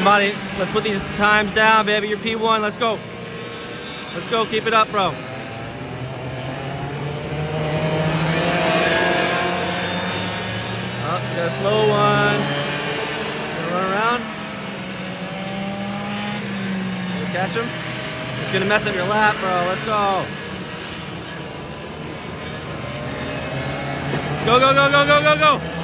Come on, let's put these times down, baby. You're P1. Let's go. Let's go. Keep it up, bro. Oh, you got a slow one. Gonna run around. Catch him. It's gonna mess up your lap, bro. Let's go. Go, go, go, go, go, go, go.